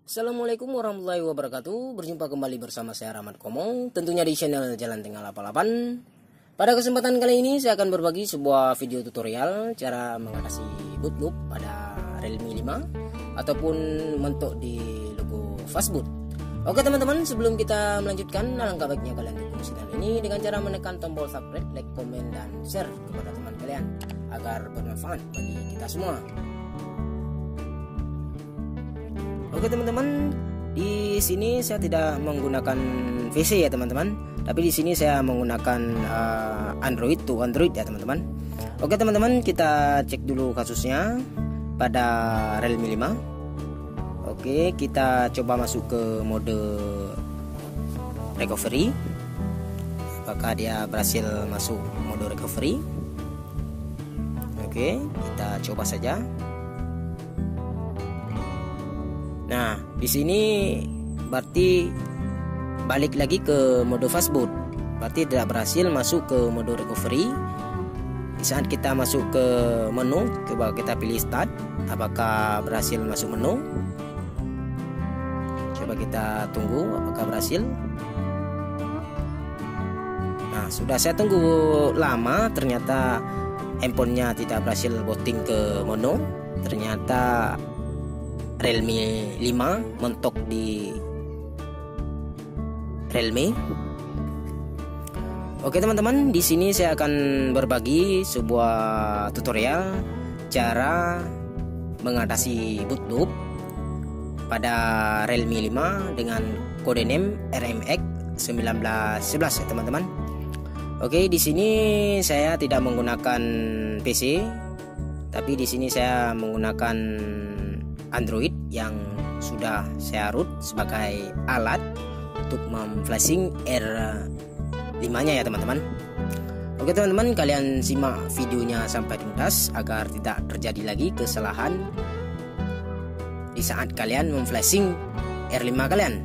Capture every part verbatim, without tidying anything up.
Assalamualaikum warahmatullahi wabarakatuh. Berjumpa kembali bersama saya Rahmat Komong, tentunya di channel Jalan Tengah delapan puluh delapan. Pada kesempatan kali ini saya akan berbagi sebuah video tutorial cara mengatasi boot loop pada Realme lima ataupun mentok di logo fastboot. Oke teman-teman, sebelum kita melanjutkan, alangkah baiknya kalian dukung channel ini dengan cara menekan tombol subscribe, like, komen, dan share kepada teman kalian agar bermanfaat bagi kita semua. Oke teman-teman, di sini saya tidak menggunakan P C ya teman-teman, tapi di sini saya menggunakan uh, Android to Android ya teman-teman. Oke teman-teman, kita cek dulu kasusnya pada Realme lima. Oke, kita coba masuk ke mode recovery. Apakah dia berhasil masuk mode recovery? Oke, kita coba saja. Nah, di sini berarti balik lagi ke mode fastboot. Berarti tidak berhasil masuk ke mode recovery. Di saat kita masuk ke menu, coba kita pilih start. Apakah berhasil masuk menu? Coba kita tunggu apakah berhasil. Nah, sudah saya tunggu lama, ternyata handphonenya tidak berhasil booting ke menu. Ternyata Realme lima mentok di Realme. Oke teman-teman, di sini saya akan berbagi sebuah tutorial cara mengatasi boot loop pada Realme lima dengan kode name R M X satu sembilan satu satu ya teman-teman. Oke, di sini saya tidak menggunakan P C, tapi di sini saya menggunakan Android yang sudah saya root sebagai alat untuk memflashing R lima nya ya teman-teman. Oke teman-teman, kalian simak videonya sampai tuntas agar tidak terjadi lagi kesalahan di saat kalian memflashing R lima kalian.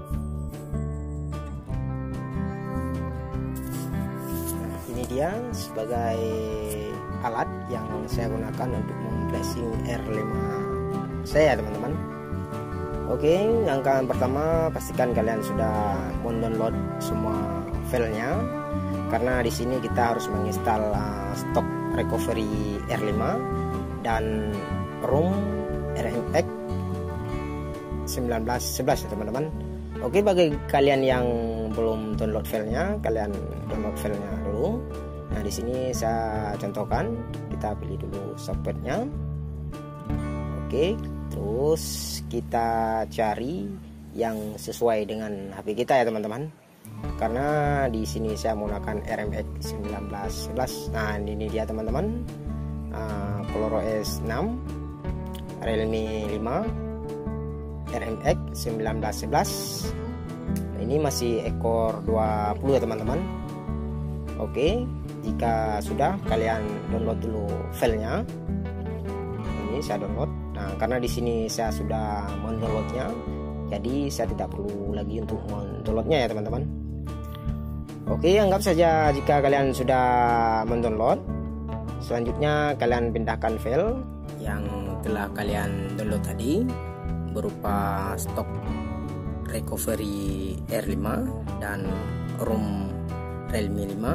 Nah, ini dia sebagai alat yang saya gunakan untuk memflashing R lima saya teman-teman. Oke, langkah pertama pastikan kalian sudah mendownload semua filenya, karena di sini kita harus menginstal uh, stok recovery R lima dan ROM R M X satu sembilan satu satu ya teman-teman. Oke, bagi kalian yang belum download filenya, kalian download filenya dulu. Nah, di sini saya contohkan, kita pilih dulu softwarenya. Oke, terus kita cari yang sesuai dengan H P kita ya teman-teman. Karena di sini saya menggunakan R M X satu sembilan satu satu. Nah, ini dia teman-teman. Uh, ColorOS enam, Realme lima, R M X satu sembilan satu satu. Ini masih ekor dua puluh ya teman-teman. Oke, jika sudah, kalian download dulu filenya. Ini saya download. Nah, karena di sini saya sudah mendownloadnya, jadi saya tidak perlu lagi untuk mendownloadnya ya teman-teman. Oke, anggap saja jika kalian sudah mendownload. Selanjutnya kalian pindahkan file yang telah kalian download tadi berupa stok recovery R lima dan ROM Realme lima.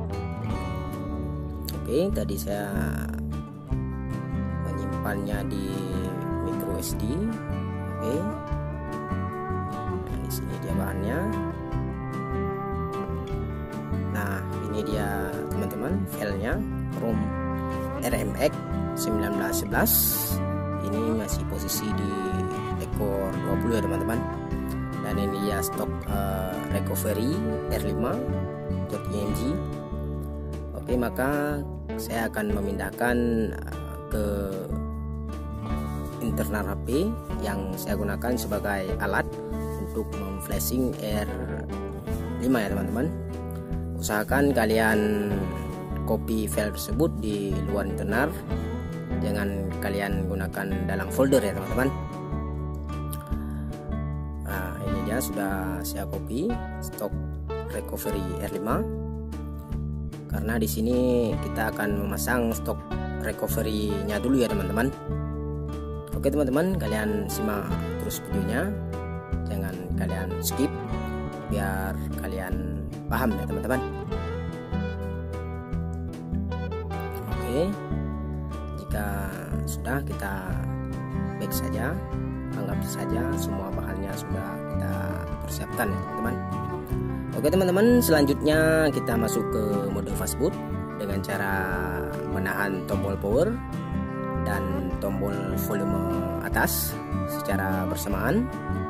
Oke, tadi saya menyimpannya di micro S D. Oke. Nah, di sini dia bahannya. Nah, ini dia teman-teman filenya, ROM R M X satu sembilan satu satu. Ini masih posisi di ekor dua puluh ya teman-teman. Dan ini dia stok uh, recovery R lima .img. Oke, maka saya akan memindahkan uh, ke internal H P yang saya gunakan sebagai alat untuk memflashing R lima ya teman-teman. Usahakan kalian copy file tersebut di luar internal, jangan kalian gunakan dalam folder ya teman-teman. Nah, ini dia sudah saya copy stok recovery R lima, karena di sini kita akan memasang stok recovery-nya dulu ya teman-teman. Oke Oke teman-teman, kalian simak terus videonya, jangan kalian skip biar kalian paham ya teman-teman. Oke, jika sudah, kita back saja, anggap saja semua bahannya sudah kita persiapkan ya teman-teman. Oke teman-teman, selanjutnya kita masuk ke mode fastboot dengan cara menahan tombol power dan tombol volume atas secara bersamaan.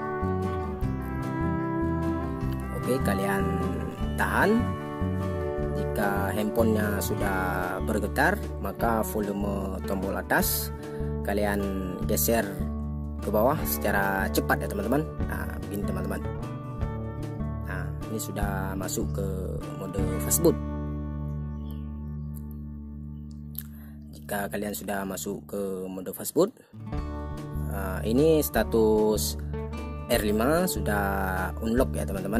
Oke, kalian tahan. Jika handphonenya sudah bergetar, maka volume tombol atas kalian geser ke bawah secara cepat ya teman-teman. Nah, begini teman-teman. Nah, ini sudah masuk ke mode fastboot. Jika kalian sudah masuk ke mode fastboot, uh, ini status R lima sudah unlock ya teman-teman.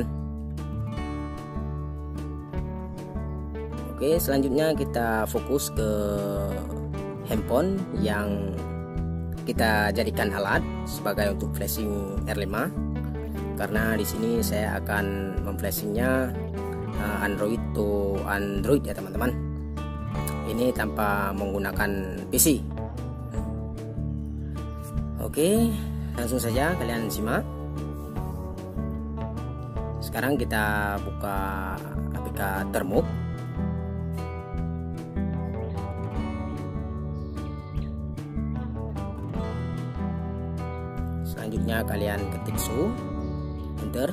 Oke, selanjutnya kita fokus ke handphone yang kita jadikan alat sebagai untuk flashing R lima, karena di sini saya akan memflashingnya uh, Android to Android ya teman-teman. Ini tanpa menggunakan P C. Oke, langsung saja kalian simak. Sekarang kita buka A P K Termux. Selanjutnya kalian ketik su, enter.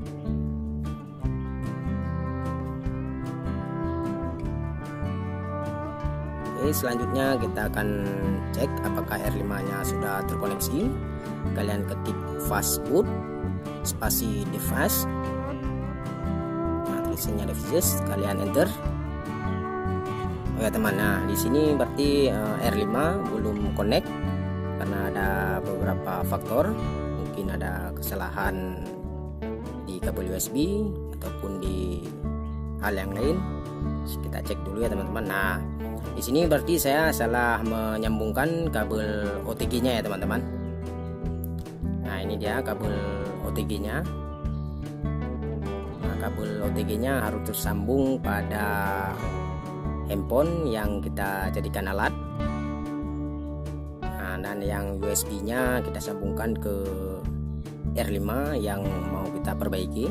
Oke, selanjutnya kita akan cek apakah R lima nya sudah terkoneksi. Kalian ketik fastboot spasi device, nah tulisannya devices, kalian enter. Oke teman, nah di sini berarti uh, R lima belum connect karena ada beberapa faktor, mungkin ada kesalahan di kabel U S B ataupun di hal yang lain. Kita cek dulu ya teman-teman. Nah, di sini berarti saya salah menyambungkan kabel O T G-nya ya teman-teman. Nah, ini dia kabel O T G-nya. Nah, kabel O T G-nya harus tersambung pada handphone yang kita jadikan alat. Nah, dan yang U S B-nya kita sambungkan ke R lima yang mau kita perbaiki.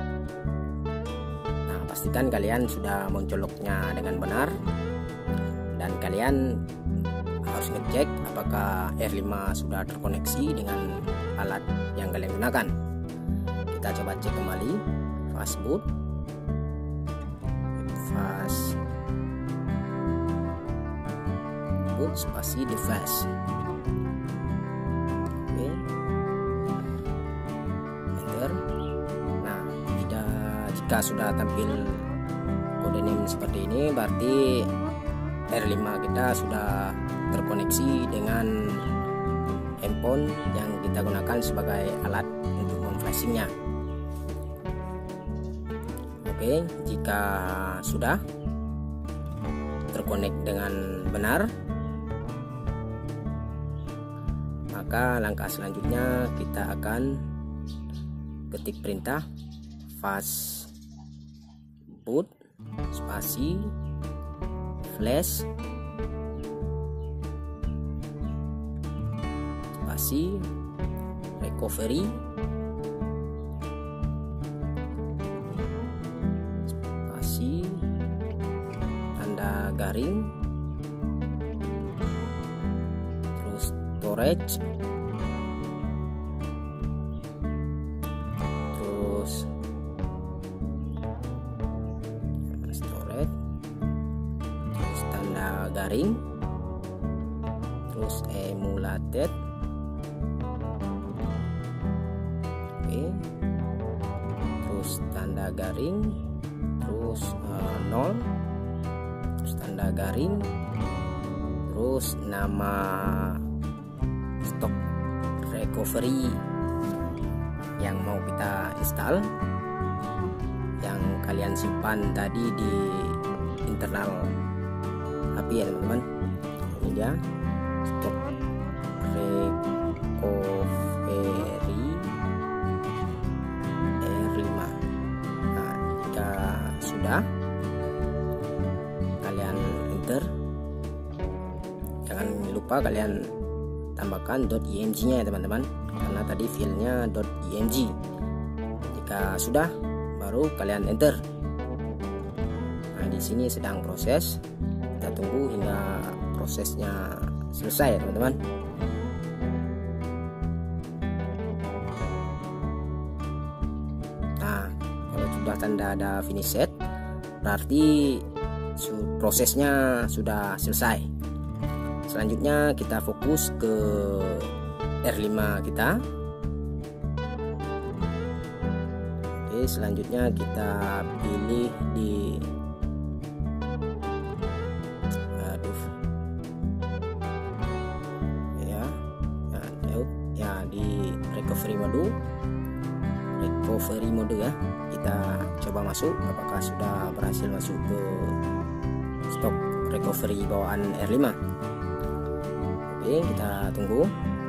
Nah, pastikan kalian sudah mencoloknya dengan benar. Dan kalian harus ngecek apakah R lima sudah terkoneksi dengan alat yang kalian gunakan. Kita coba cek kembali fastboot, fastboot spasi device. Oke, enter. Nah, jika, jika sudah tampil kode name seperti ini, berarti R lima kita sudah terkoneksi dengan handphone yang kita gunakan sebagai alat untuk memflashingnya. Oke, jika sudah terkonek dengan benar, maka langkah selanjutnya kita akan ketik perintah fastboot spasi flash spasi recovery spasi tanda garing terus storage terus storage garing terus emulated. Oke, terus tanda garing terus uh, nol terus tanda garing terus nama stok recovery yang mau kita install, yang kalian simpan tadi di internal H P ya teman-teman. Ini dia stok recovery lupa kalian tambahkan .img nya ya teman-teman, karena tadi filenya .img. Jika sudah, baru kalian enter. Nah, di sini sedang proses, kita tunggu hingga prosesnya selesai ya teman-teman. Nah, kalau sudah tanda ada finish set, berarti prosesnya sudah selesai. Selanjutnya kita fokus ke R lima kita. Oke, selanjutnya kita pilih di aduh ya ya, ya di recovery mode recovery mode ya. Kita coba masuk apakah sudah berhasil masuk ke stok recovery bawaan R lima. Oke, kita tunggu.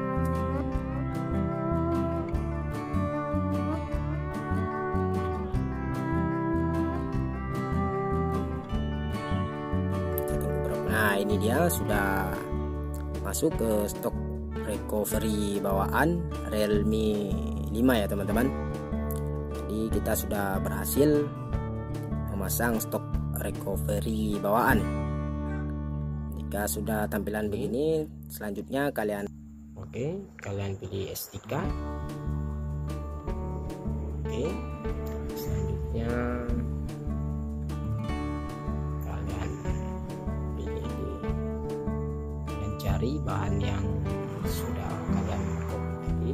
Nah, ini dia sudah masuk ke stok recovery bawaan Realme lima ya teman-teman. Jadi kita sudah berhasil memasang stok recovery bawaan. Jika sudah tampilan begini, selanjutnya kalian oke, kalian pilih S tiga. Oke. Selanjutnya cari bahan yang sudah kalian copy.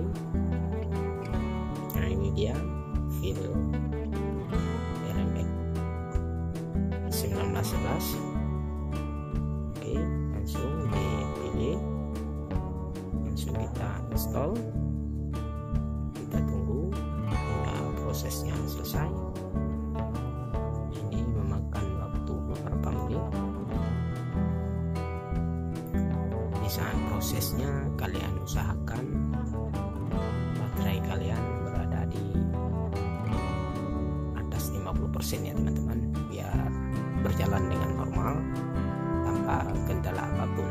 Nah, ini dia file R M X sembilan belas sebelas. Oke, langsung dipilih, langsung kita install. Kita tunggu hingga prosesnya selesai. Ini memakan waktu beberapa menit. Saat prosesnya kalian usahakan baterai kalian berada di atas lima puluh persen ya teman-teman, biar berjalan dengan normal tanpa kendala apapun.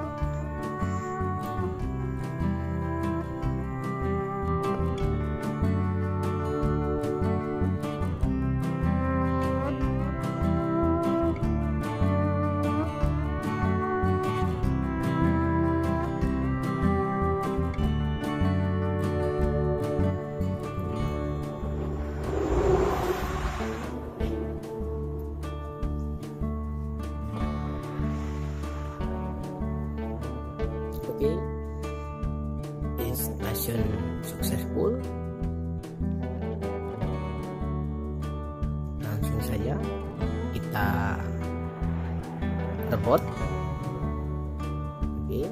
Oke, installation successful. Langsung saja kita report. Oke,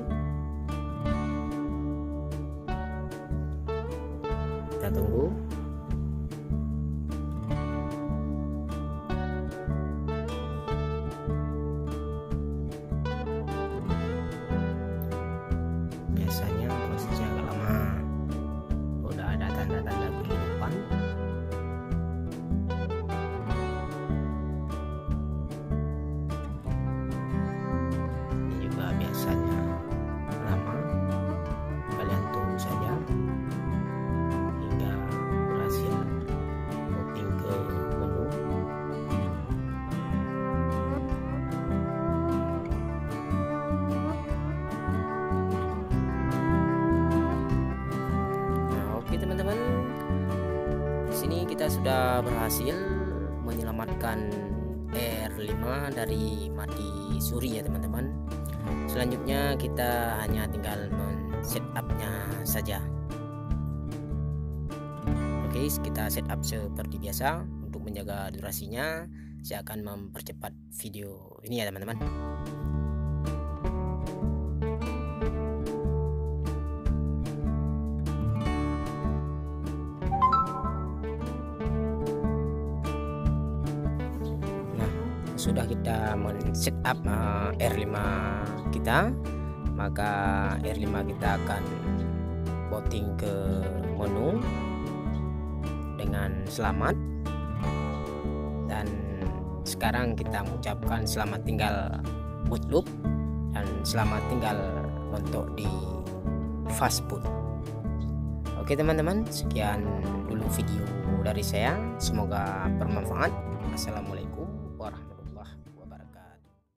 kita tunggu. Biasanya prosesnya agak lama, udah ada tanda-tanda kehidupan. Ini juga biasanya lama, kalian tunggu saja hingga berhasil booting ke menu. Teman-teman, di sini kita sudah berhasil menyelamatkan R lima dari mati suri ya teman-teman. Selanjutnya kita hanya tinggal men-setupnya saja. Oke, kita setup seperti biasa. Untuk menjaga durasinya, saya akan mempercepat video ini ya teman-teman. Sudah kita men-setup uh, R lima kita, maka R lima kita akan booting ke menu dengan selamat. Dan sekarang kita mengucapkan selamat tinggal boot loop dan selamat tinggal untuk di fast food. Oke teman-teman, sekian dulu video dari saya, semoga bermanfaat. Assalamualaikum.